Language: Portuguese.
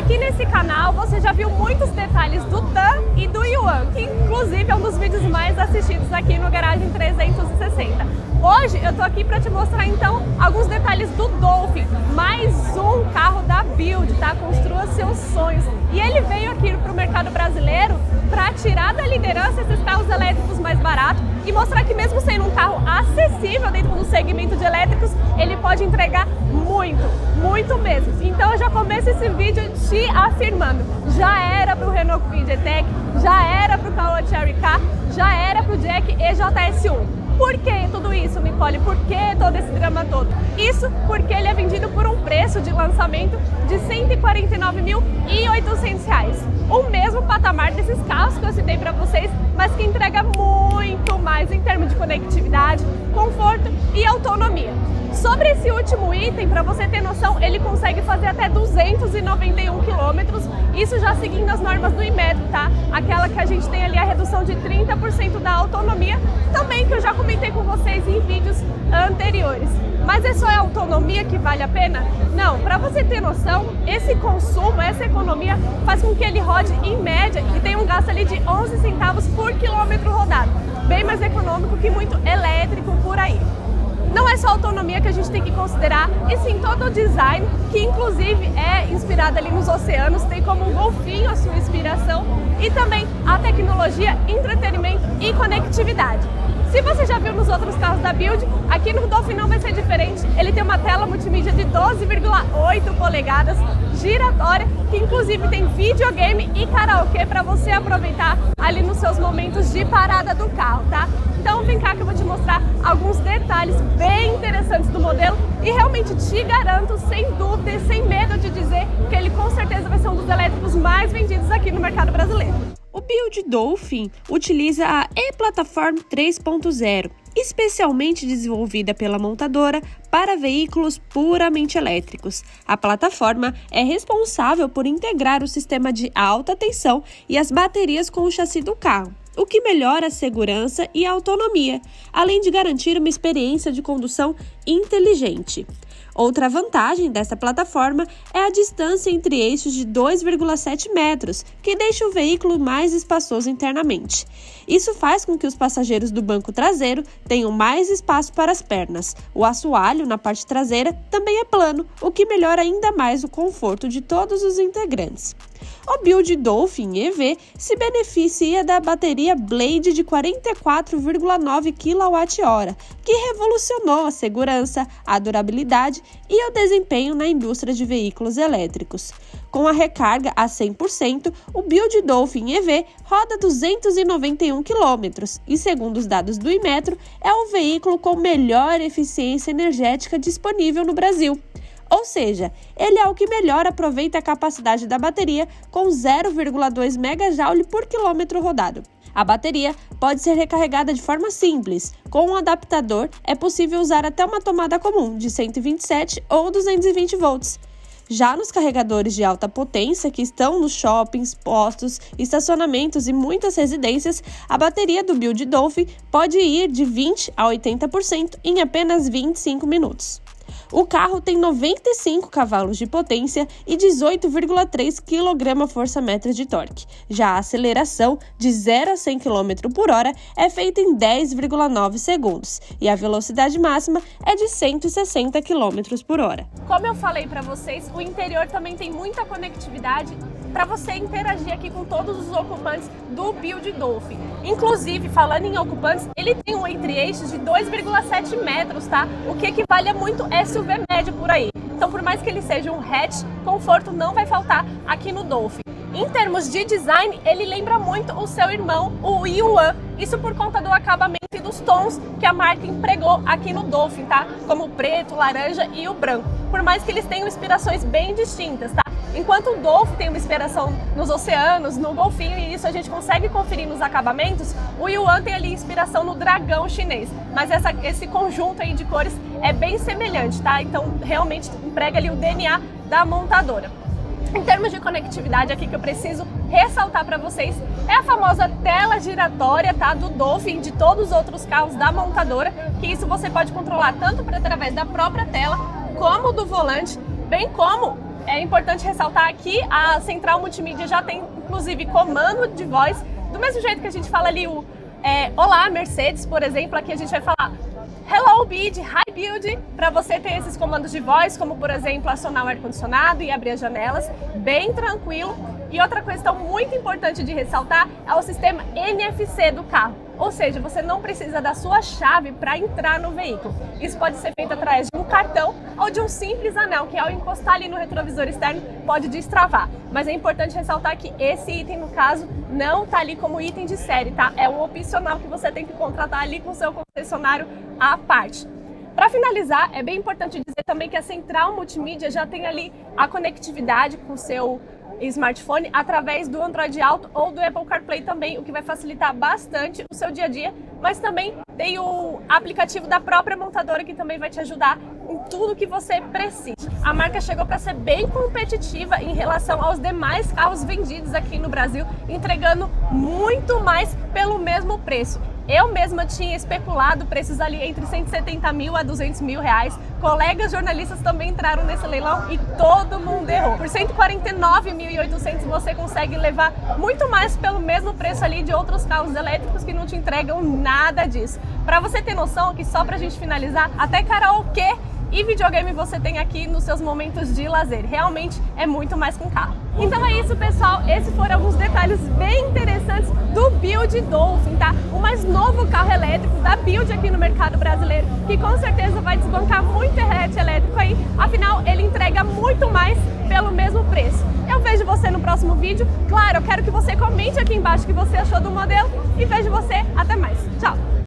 Aqui nesse canal você já viu muitos detalhes do Tan e do Yuan, que inclusive é um dos vídeos mais assistidos aqui no Garagem 360. Hoje eu tô aqui para te mostrar então alguns detalhes do Dolphin, mais um carro da Build, tá? Construa seus sonhos. E ele veio aqui para o mercado brasileiro para tirar da liderança esses carros elétricos mais baratos e mostrar que mesmo sendo um carro acessível dentro do segmento de elétricos, ele pode entregar muito mesmo. Então eu já começo esse vídeo te afirmando, já era para o Renault Kwid E-Tech, já era para o Caoa Chery K, já era para o Jack EJS1. Por que tudo isso, Nicole? Por que todo esse drama todo? Isso porque ele é vendido por um preço de lançamento de R$ 149.800. O mesmo patamar desses carros que eu citei para vocês, mas que entrega muito mais em termos de conectividade, conforto e autonomia. Sobre esse último item, para você ter noção, ele consegue fazer até 291 km, isso já seguindo as normas do Inmetro, tá? Aquela que a gente tem ali a redução de 30% da autonomia, também que eu já comentei com vocês em vídeos anteriores. Mas é só a autonomia que vale a pena? Não, para você ter noção, esse consumo, essa economia faz com que ele rode em média e tenha um gasto ali de 11 centavos por quilômetro rodado, bem mais econômico que muito elétrico por aí. Não é só a autonomia que a gente tem que considerar, e sim todo o design, que inclusive é inspirado ali nos oceanos, tem como um golfinho a sua inspiração, e também a tecnologia, entretenimento e conectividade. Se você já viu nos outros carros da Build, aqui no Dolphin não vai ser diferente. Ele tem uma tela multimídia de 12,8 polegadas, giratória, que inclusive tem videogame e karaokê para você aproveitar ali nos seus momentos de parada do carro, tá? Então vem cá que eu vou te mostrar alguns detalhes bem interessantes do modelo e realmente te garanto, sem dúvida e sem medo de dizer, que ele com certeza vai ser um dos elétricos mais vendidos aqui no mercado brasileiro. O Build Dolphin utiliza a E-Platform 3.0, especialmente desenvolvida pela montadora para veículos puramente elétricos. A plataforma é responsável por integrar o sistema de alta tensão e as baterias com o chassi do carro, o que melhora a segurança e a autonomia, além de garantir uma experiência de condução inteligente. Outra vantagem dessa plataforma é a distância entre eixos de 2,7 metros, que deixa o veículo mais espaçoso internamente. Isso faz com que os passageiros do banco traseiro tenham mais espaço para as pernas. O assoalho na parte traseira também é plano, o que melhora ainda mais o conforto de todos os integrantes. O Build Dolphin EV se beneficia da bateria Blade de 44,9 kWh, que revolucionou a segurança, a durabilidade e o desempenho na indústria de veículos elétricos. Com a recarga a 100%, o Build Dolphin EV roda 291 km e, segundo os dados do Inmetro, é o veículo com melhor eficiência energética disponível no Brasil. Ou seja, ele é o que melhor aproveita a capacidade da bateria com 0,2 MJ por quilômetro rodado. A bateria pode ser recarregada de forma simples. Com um adaptador, é possível usar até uma tomada comum de 127 ou 220 volts. Já nos carregadores de alta potência que estão nos shoppings, postos, estacionamentos e muitas residências, a bateria do Build Dolphin pode ir de 20% a 80% em apenas 25 minutos. O carro tem 95 cavalos de potência e 18,3 kgfm de torque. Já a aceleração de 0 a 100 km por hora é feita em 10,9 segundos e a velocidade máxima é de 160 km por hora. Como eu falei para vocês, o interior também tem muita conectividade para você interagir aqui com todos os ocupantes do Build Dolphin. Inclusive, falando em ocupantes, ele tem um entre-eixos de 2,7 metros, tá? O que equivale a muito SUV médio por aí. Então, por mais que ele seja um hatch, conforto não vai faltar aqui no Dolphin. Em termos de design, ele lembra muito o seu irmão, o Yuan. Isso por conta do acabamento e dos tons que a marca empregou aqui no Dolphin, tá? Como o preto, o laranja e o branco. Por mais que eles tenham inspirações bem distintas, tá? Enquanto o Dolphin tem uma inspiração nos oceanos, no golfinho, e isso a gente consegue conferir nos acabamentos, o Yuan tem ali inspiração no dragão chinês. Mas esse conjunto aí de cores é bem semelhante, tá? Então realmente emprega ali o DNA da montadora. Em termos de conectividade, aqui que eu preciso ressaltar para vocês é a famosa tela giratória, tá, do Dolphin, de todos os outros carros da montadora, que isso você pode controlar tanto através da própria tela, como do volante, bem como É importante ressaltar que a central multimídia já tem, inclusive, comando de voz, do mesmo jeito que a gente fala ali o Olá, Mercedes, por exemplo, aqui a gente vai falar Hello Build, Hi Build, para você ter esses comandos de voz, como por exemplo acionar o ar-condicionado e abrir as janelas, bem tranquilo. E outra questão muito importante de ressaltar é o sistema NFC do carro, ou seja, você não precisa da sua chave para entrar no veículo. Isso pode ser feito através de um cartão ou de um simples anel, que ao encostar ali no retrovisor externo pode destravar. Mas é importante ressaltar que esse item, no caso, não está ali como item de série, tá? É um opcional que você tem que contratar ali com o seu concessionário à parte. Para finalizar, é bem importante dizer também que a central multimídia já tem ali a conectividade com o seu smartphone através do Android Auto ou do Apple CarPlay também, o que vai facilitar bastante o seu dia a dia, mas também tem o aplicativo da própria montadora que também vai te ajudar em tudo que você precisa. A marca chegou para ser bem competitiva em relação aos demais carros vendidos aqui no Brasil, entregando muito mais pelo mesmo preço. Eu mesma tinha especulado preços ali entre 170 mil a 200 mil reais. Colegas jornalistas também entraram nesse leilão e todo mundo errou. Por 149.800 você consegue levar muito mais pelo mesmo preço ali de outros carros elétricos que não te entregam nada disso. Para você ter noção que só pra gente finalizar, até karaokê e videogame você tem aqui nos seus momentos de lazer. Realmente é muito mais que um carro. Então é isso, pessoal. Esses foram alguns detalhes bem interessantes do Build Dolphin, tá? O mais novo carro elétrico da Build aqui no mercado brasileiro, que com certeza vai desbancar muito hatch elétrico aí. Afinal, ele entrega muito mais pelo mesmo preço. Eu vejo você no próximo vídeo. Claro, eu quero que você comente aqui embaixo o que você achou do modelo e vejo você até mais. Tchau!